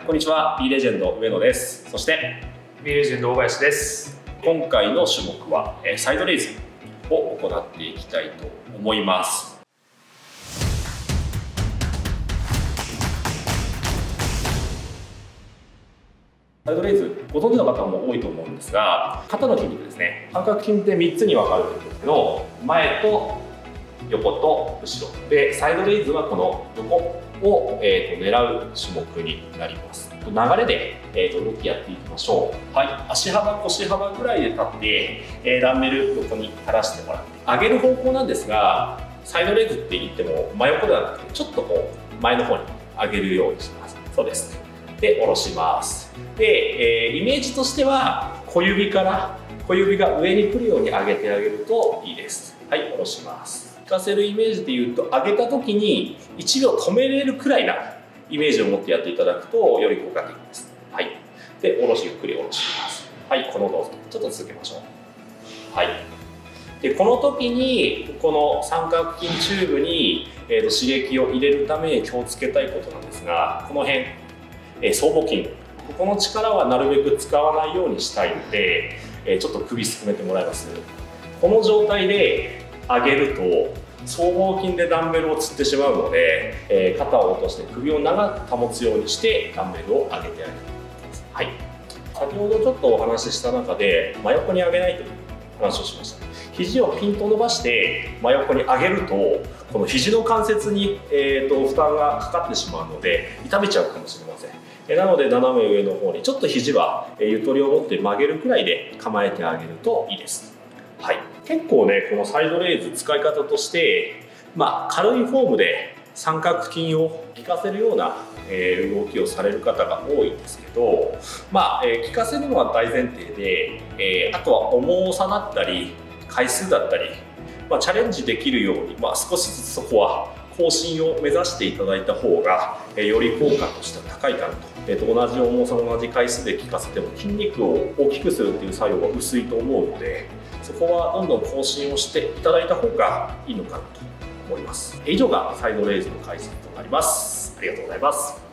こんにちは。B レジェンド上野です。そして B レジェンド大林です。 今回の種目はサイドレイズを行っていきたいと思います。サイドレイズご存知の方も多いと思うんですが、肩の筋肉ですね。三角筋って3つに分かれるんですけど、前と横と後ろで、サイドレイズはこの横を、狙う種目になります。流れで、動きやっていきましょう。はい、足幅腰幅ぐらいで立って、ダンベル横に垂らしてもらって上げる方向なんですが、サイドレイズって言っても真横ではなくてちょっとこう前の方に上げるようにします。そうです。で下ろします。で、イメージとしては小指が上に来るように上げてあげるといいです。はい、下ろします。効かせるイメージで言うと、上げた時に1秒止めれるくらいなイメージを持ってやっていただくとより効果的です。はい。で、下ろし、ゆっくり下ろします。はい、この動作ちょっと続けましょう。はい。で、この時にこの三角筋チューブに、刺激を入れるために気をつけたいことなんですが、この辺、僧帽筋、ここの力はなるべく使わないようにしたいので、ちょっと首すくめてもらいます。この状態で上げると僧帽筋でダンベルをつってしまうので、肩を落として首を長く保つようにしてダンベルを上げてあげる。はい、先ほどちょっとお話しした中で真横に上げないという話をしました。肘をピンと伸ばして真横に上げると、この肘の関節に、負担がかかってしまうので痛めちゃうかもしれません。なので斜め上の方にちょっと肘はゆとりを持って曲げるくらいで構えてあげるといいです。はい、結構ね、このサイドレイズ使い方として、軽いフォームで三角筋を効かせるような動きをされる方が多いんですけど、効かせるのは大前提で、あとは重さだったり回数だったり、チャレンジできるように、少しずつそこは更新を目指していただいた方がより効果としては高いかなと。同じ重さ同じ回数で効かせても筋肉を大きくするっていう作用は薄いと思うので、そこはどんどん更新をしていただいた方がいいのかなと思います。以上がサイドレイズの解説となります。ありがとうございます。